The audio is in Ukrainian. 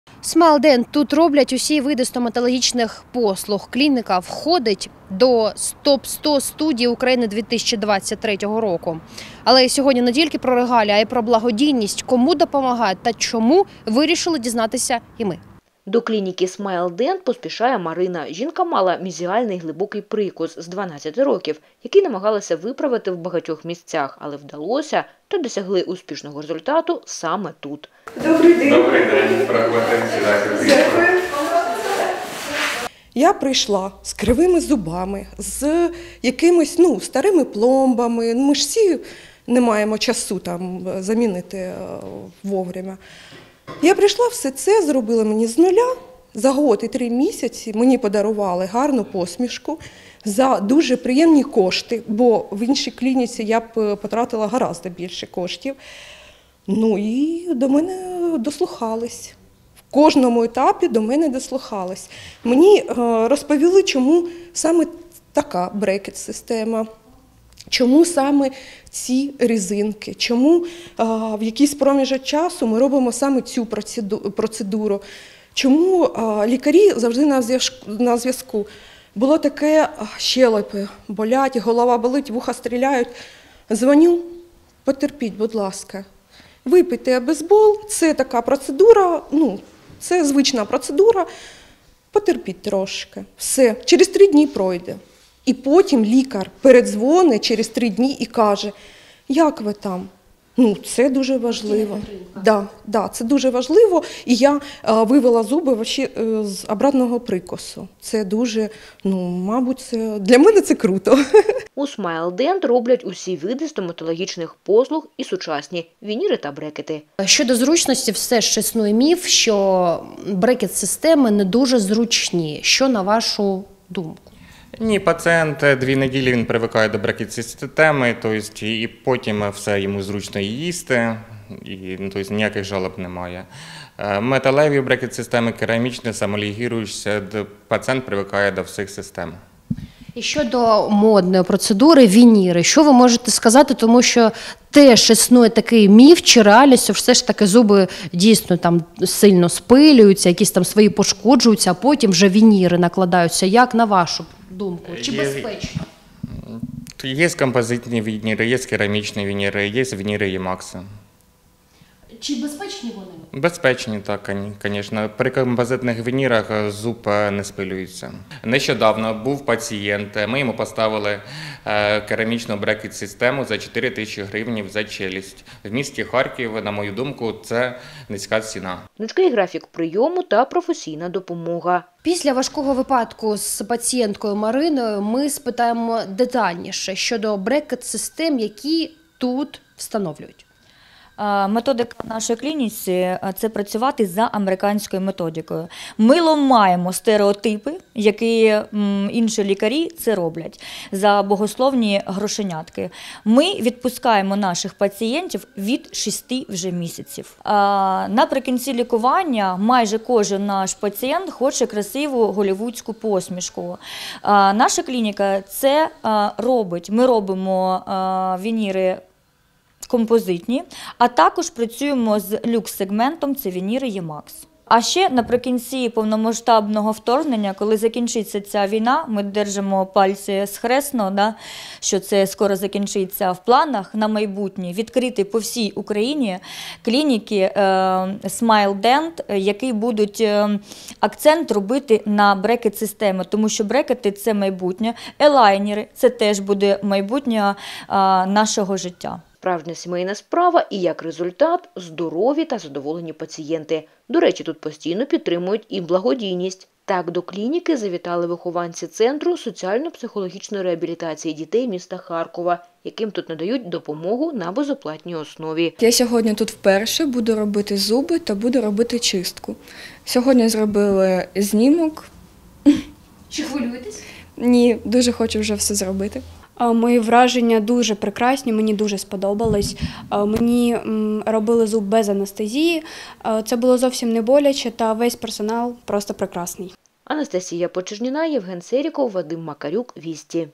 Smile Dent тут роблять усі види стоматологічних послуг. Клініка входить до топ-100 студій України 2023 року. Але сьогодні не тільки про регалії, а й про благодійність, кому допомагають та чому, вирішили дізнатися і ми. До клініки Smile Dent поспішає Марина. Жінка мала мезіальний глибокий прикус з 12 років, який намагалася виправити в багатьох місцях, але вдалося та досягли успішного результату саме тут. Добрий день. Добрий день, проходьте, сідайте. Дякую. Я прийшла з кривими зубами, з якимись старими пломбами. Ми ж всі не маємо часу там замінити вовремя. Я прийшла, все це зробили мені з нуля. За год і 3 місяці мені подарували гарну посмішку за дуже приємні кошти, бо в іншій клініці я б потратила гораздо більше коштів. І до мене дослухались. В кожному етапі до мене дослухались. Мені розповіли, чому саме така брекет-система, чому саме ці резинки, чому в якийсь проміжок часу ми робимо саме цю процедуру, чому лікарі завжди на зв'язку. Було таке, щелепи болять, голова болить, вуха стріляють. Дзвоню, потерпіть, будь ласка. Випийте обезбол, це така процедура, це звична процедура, потерпіть трошки. Все, через 3 дні пройде. І потім лікар передзвонить через 3 дні і каже, як ви там? Це дуже важливо. Да, це дуже важливо. І я вивела зуби з обратного прикусу. Це дуже, мабуть, для мене це круто. У Smile Dent роблять усі види стоматологічних послуг і сучасні – вініри та брекети. Щодо зручності, все ж існує міф, що брекет-системи не дуже зручні. Що на вашу думку? Ні, пацієнт 2 неділі він привикає до брекет-системи, тобто і потім все йому зручно їсти, і тобто ніяких жалоб немає. Металеві брекет-системи, керамічні, самолігіруючі, пацієнт привикає до всіх систем. І щодо модної процедури вініри, що ви можете сказати, тому що теж існує такий міф чи реальність, що все ж таки зуби дійсно там сильно спилюються, якісь там свої пошкоджуються, а потім вже вініри накладаються. Як на вашу думку? Чи безпечно? Є композитні вініри, є керамічні вініри, є вініри Ємакс. Чи безпечні вони? Безпечні, так, звісно. При композитних вінірах зуб не спилюється. Нещодавно був пацієнт, ми йому поставили керамічну брекет-систему за 4 тисячі гривень за челюсть. В місті Харків, на мою думку, це низька ціна. Гнучкий графік прийому та професійна допомога. Після важкого випадку з пацієнткою Мариною ми спитаємо детальніше щодо брекет-систем, які тут встановлюють. Методика в нашій клініці – це працювати за американською методикою. Ми ламаємо стереотипи, які інші лікарі це роблять, за богословні грошенятки. Ми відпускаємо наших пацієнтів від 6 вже місяців. Наприкінці лікування майже кожен наш пацієнт хоче красиву голлівудську посмішку. Наша клініка це робить. Ми робимо вініри композитні, а також працюємо з люкс-сегментом, це вініри Ємакс. А ще наприкінці повномасштабного вторгнення, коли закінчиться ця війна, ми держимо пальці схресно, що це скоро закінчиться, в планах на майбутнє відкрити по всій Україні клініки Smile Dent, які будуть акцент робити на брекет-системи, тому що брекети – це майбутнє, елайнери – це теж буде майбутнє нашого життя. Справжня сімейна справа і, як результат, здорові та задоволені пацієнти. До речі, тут постійно підтримують і благодійність. Так, до клініки завітали вихованці Центру соціально-психологічної реабілітації дітей міста Харкова, яким тут надають допомогу на безоплатній основі. Я сьогодні тут вперше буду робити зуби та буду робити чистку. Сьогодні зробили знімок. Чи хвилюєтесь? Ні, дуже хочу вже все зробити. Мої враження дуже прекрасні, мені дуже сподобалось. Мені робили зуб без анестезії, це було зовсім не боляче, та весь персонал просто прекрасний. Анастасія Почерніна, Євген Серіков, Вадим Макарюк, Вісті.